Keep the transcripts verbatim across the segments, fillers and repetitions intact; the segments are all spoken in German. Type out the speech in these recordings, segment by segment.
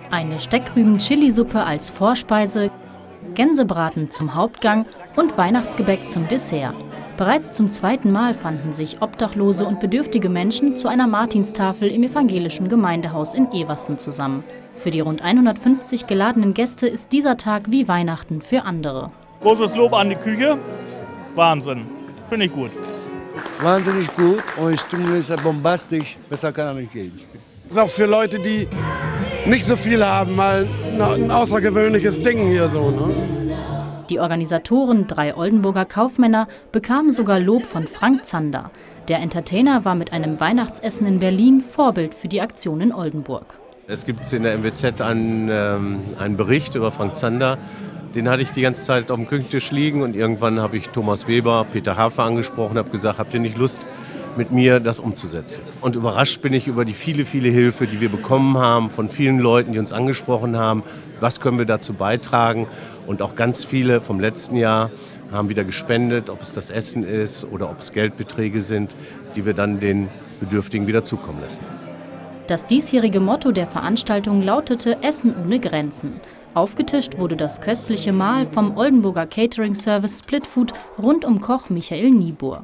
Eine Steckrüben-Chili-Suppe als Vorspeise, Gänsebraten zum Hauptgang und Weihnachtsgebäck zum Dessert. Bereits zum zweiten Mal fanden sich obdachlose und bedürftige Menschen zu einer Martinstafel im evangelischen Gemeindehaus in Eversten zusammen. Für die rund hundertfünfzig geladenen Gäste ist dieser Tag wie Weihnachten für andere. Großes Lob an die Küche. Wahnsinn. Finde ich gut. Wahnsinnig gut und die Stimmung ist ja bombastisch. Besser kann er nicht gehen. Das ist auch für Leute, die nicht so viel haben, mal ein außergewöhnliches Ding hier so. Ne? Die Organisatoren, drei Oldenburger Kaufmänner, bekamen sogar Lob von Frank Zander. Der Entertainer war mit einem Weihnachtsessen in Berlin Vorbild für die Aktion in Oldenburg. Es gibt in der M W Z einen, ähm, einen Bericht über Frank Zander. Den hatte ich die ganze Zeit auf dem Küchentisch liegen und irgendwann habe ich Thomas Weber, Peter Hafer angesprochen und habe gesagt, habt ihr nicht Lust, mit mir das umzusetzen? Und überrascht bin ich über die viele, viele Hilfe, die wir bekommen haben von vielen Leuten, die uns angesprochen haben. Was können wir dazu beitragen? Und auch ganz viele vom letzten Jahr haben wieder gespendet, ob es das Essen ist oder ob es Geldbeträge sind, die wir dann den Bedürftigen wieder zukommen lassen. Das diesjährige Motto der Veranstaltung lautete Essen ohne Grenzen. Aufgetischt wurde das köstliche Mahl vom Oldenburger Catering-Service Splitfood rund um Koch Michael Niebuhr.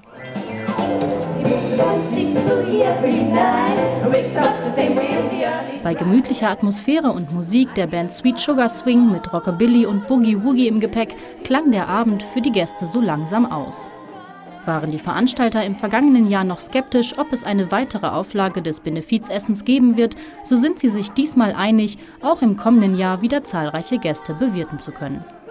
Bei gemütlicher Atmosphäre und Musik der Band Sweet Sugar Swing mit Rockabilly und Boogie Woogie im Gepäck klang der Abend für die Gäste so langsam aus. Waren die Veranstalter im vergangenen Jahr noch skeptisch, ob es eine weitere Auflage des Benefizessens geben wird, so sind sie sich diesmal einig, auch im kommenden Jahr wieder zahlreiche Gäste bewirten zu können.